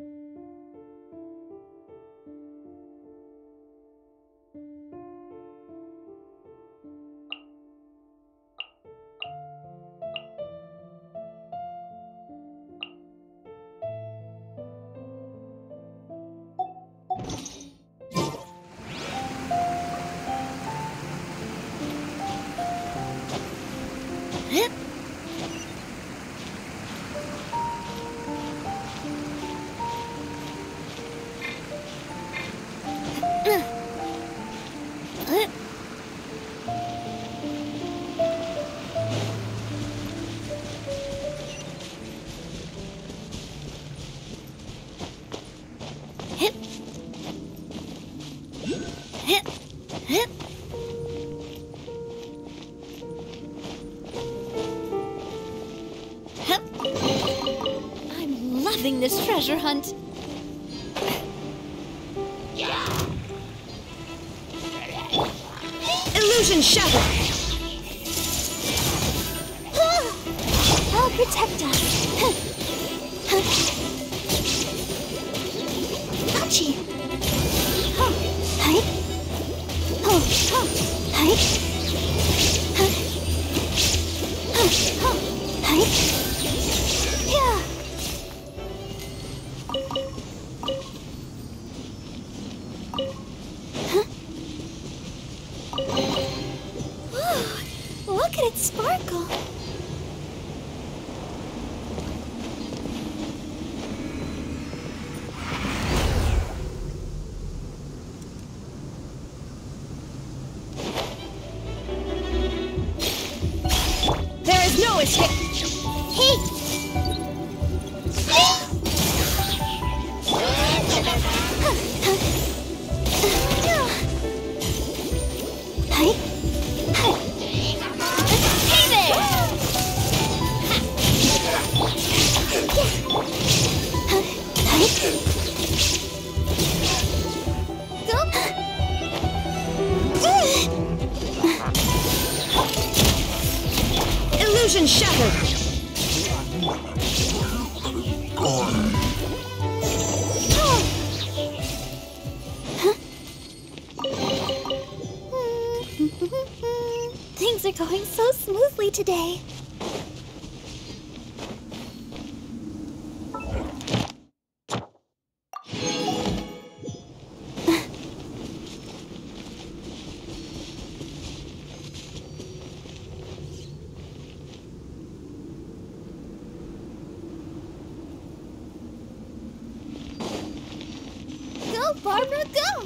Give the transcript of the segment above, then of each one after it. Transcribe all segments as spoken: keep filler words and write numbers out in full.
I'm loving this treasure hunt. Illusion shattered! I'll protect us. Ouchie! Oh, hi. Oh, oh, hi. Oh, oh, hi. Yeah. Huh? Whoa, look at it sparkle. There is no escape! Hey! Hi. Hey there! Hi. Illusion shattered! Things are going so smoothly today. Go, Barbara, go!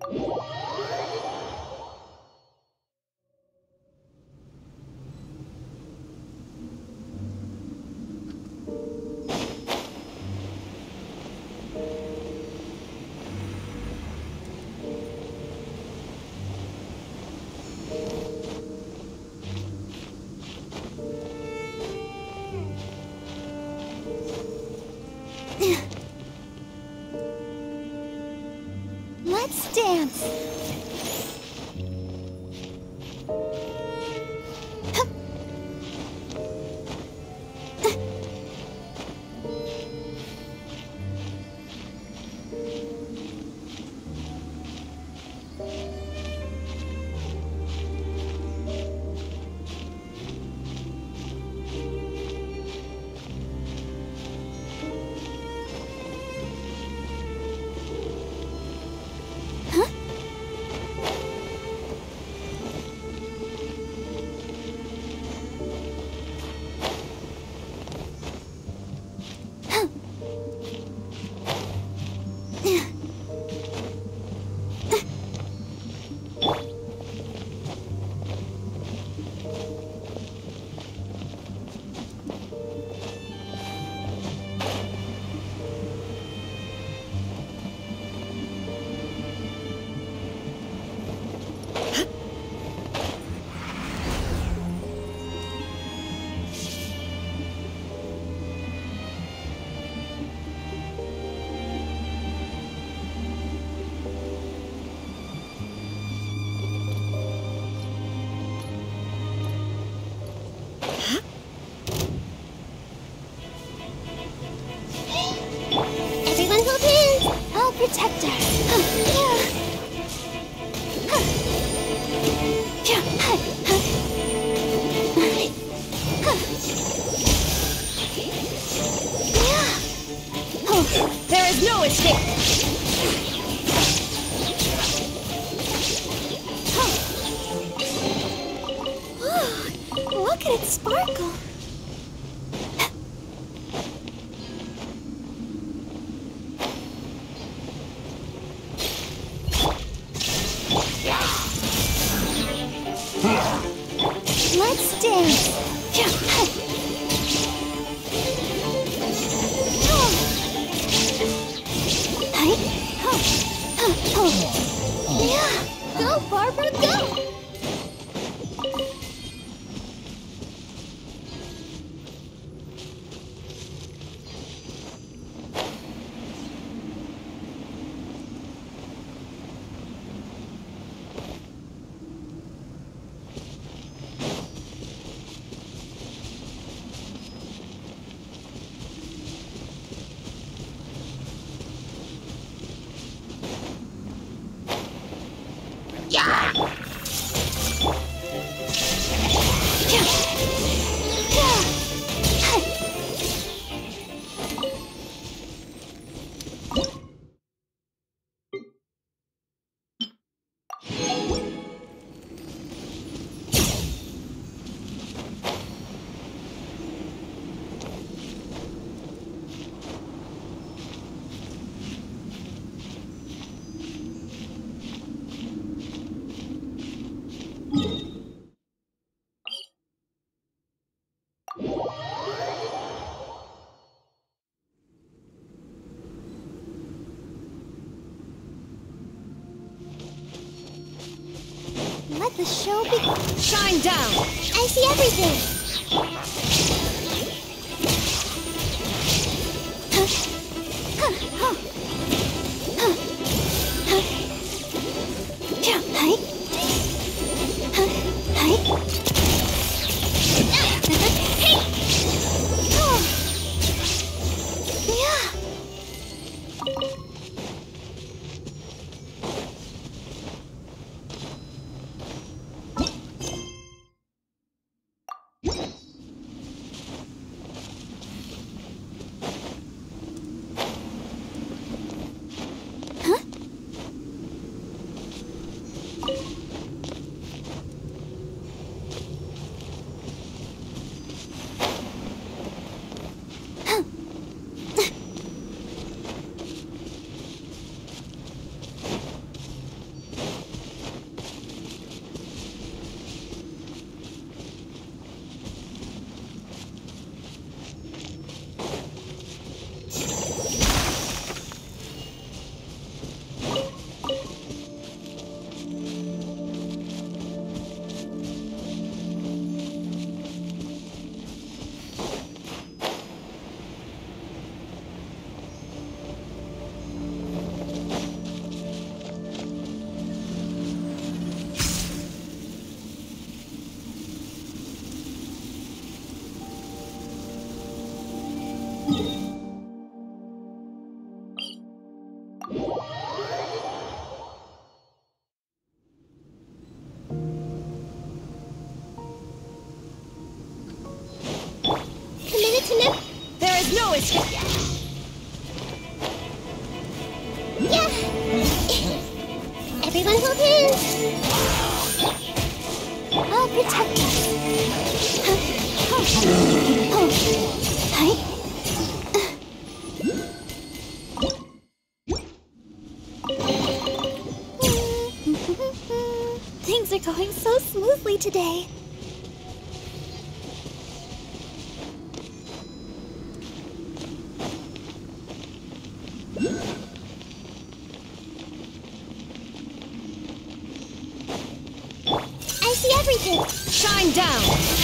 Let's dance. Everyone hold hands. I'll protect us. There is no escape. Look at it sparkle. Let's dance. Yeah, go Barbara, go! Let the show begin. Shine down. I see everything. Everyone hold hands! I'll protect us. Huh. Oh. Oh. Hi. Things are going so smoothly today. I see everything! Shine down!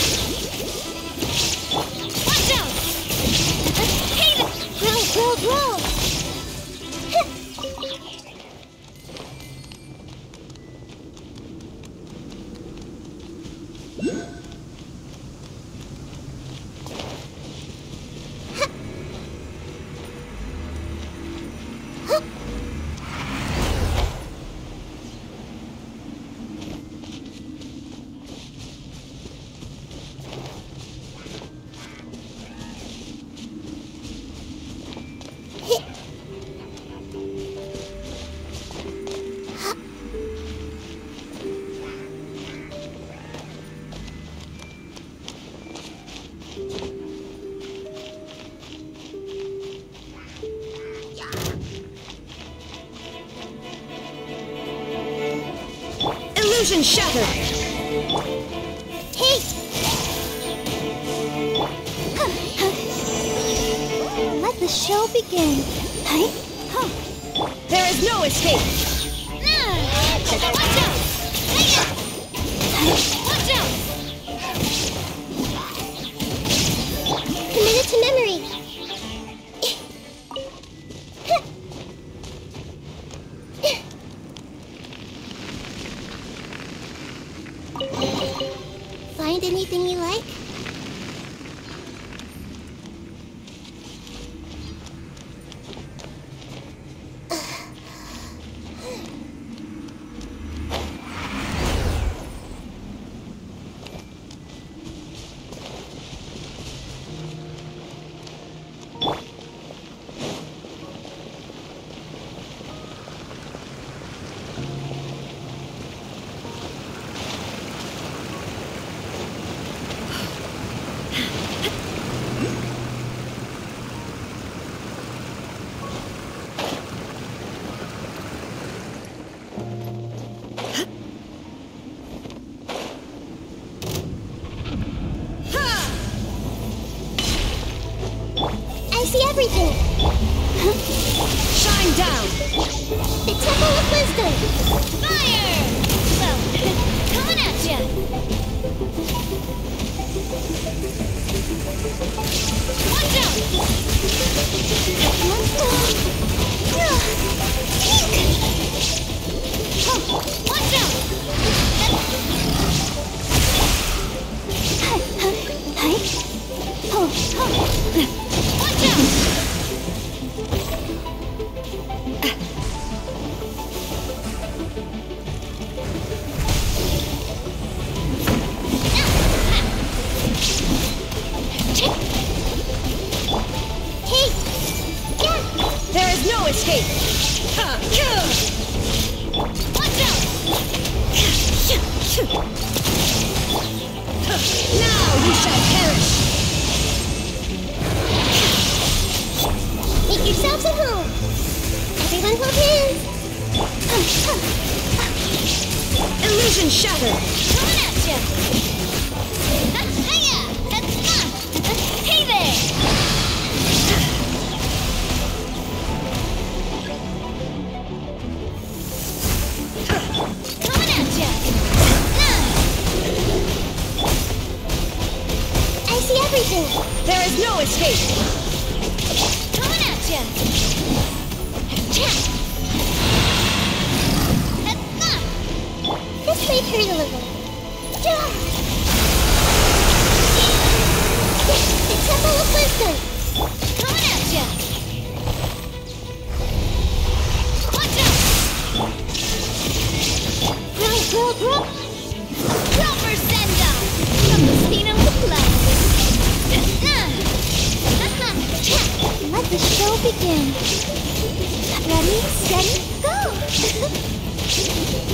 Watch out! Hey! Grow, grow, grow! Illusion shattered! Hey! Let the show begin. Hi. Huh. There is no escape! Watch out! Watch out! Committed to memory! Find anything you like? I see everything! Shine down! The Temple of Wisdom! Fire! Well, coming at ya! Watch out! Watch out! Hi. Hi. Oh. Oh. Watch out! Hey! Yeah! There is no escape! Watch out! Now you shall perish! Make yourselves at home! Everyone hold hands! Illusion shattered! Coming at ya! Hiya! Hey there! Coming at ya! I see everything! There is no escape! Coming at ya! This may hurt a little. The Temple of Wisdom! Coming at ya! Watch out! Grow, grow, grow! Proper send-off from the scene of the play. Let the show begin. Ready, steady, go!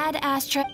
Ad Astra.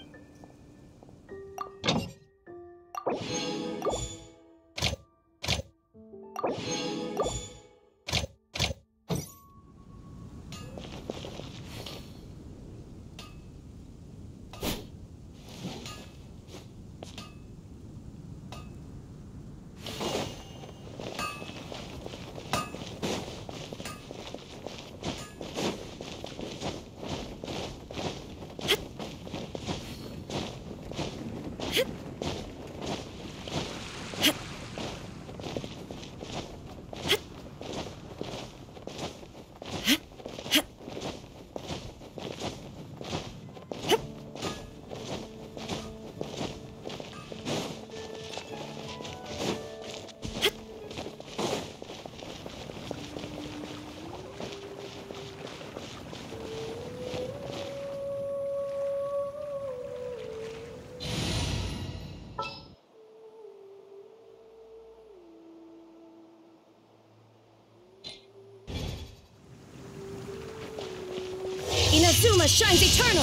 Inazuma shines eternal!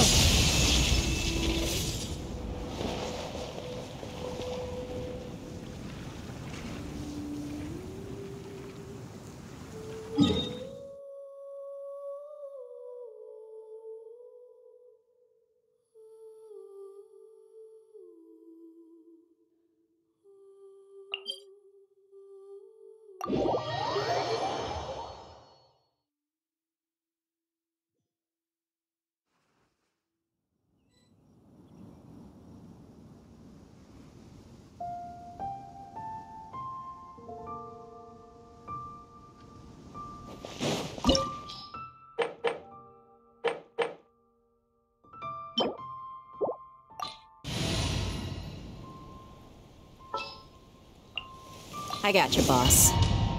I got you, boss.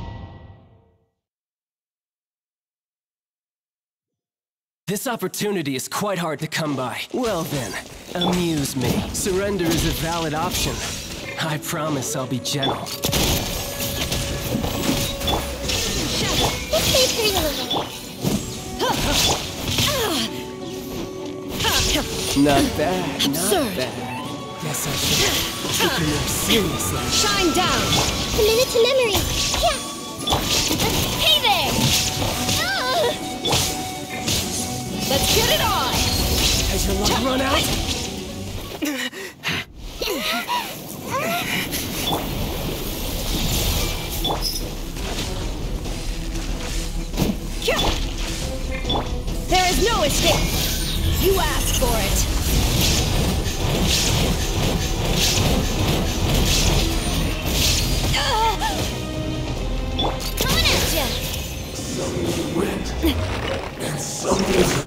This opportunity is quite hard to come by. Well then, amuse me. Surrender is a valid option. I promise I'll be gentle. Let's stay pretty little. Not bad, Absurd. not bad. Guess I should take your nerves seriously. Shine down! A minute to memory. Yeah. Hey there! Ah. Let's get it on! Has your luck run out? There is no escape! You asked for it! Coming at ya. Some is wet, and some is...